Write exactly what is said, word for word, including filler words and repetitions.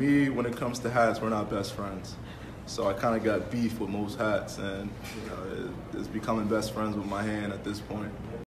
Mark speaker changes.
Speaker 1: me, when it comes to hats, we're not best friends. So I kind of got beef with most hats, and you know, it, it's becoming best friends with my hand at this point.